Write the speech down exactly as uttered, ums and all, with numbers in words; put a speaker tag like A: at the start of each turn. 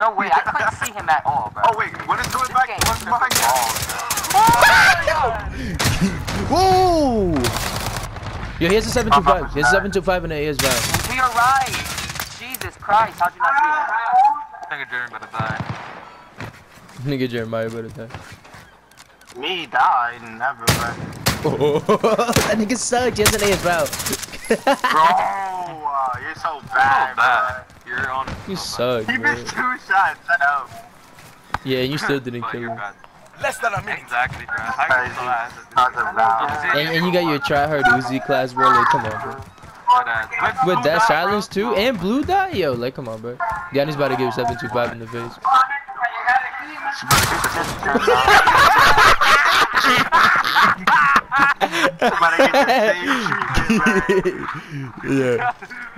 A: No way, I couldn't see him at all, bro.
B: Oh wait, what is going back? What's behind you?
C: Whoa! Yo, here's a seven two five. Here's a seven two five in the ears, bro.
A: To your right. Jesus Christ, how'd you not see that?
B: Nigga Jeremy better die.
C: Nigga Jeremiah better die.
B: Me died, never, bro.
C: Oh, that nigga sucked yesterday as well.
B: Bro, uh, you're so bad, bro. You're on.
C: You suck,
B: He
C: bro.
B: missed two shots. I know.
C: Yeah, and you still didn't kill him.
B: Less than a minute. Exactly, bro. How you so ass?
C: And, and you got your try hard Uzi class, bro. Like, come on, bro. With that silence too, and blue dot, yo, like, come on, bro. Dianis about to give seven two five in the face.
B: Somebody get your stage treatment, bro.
C: Yeah.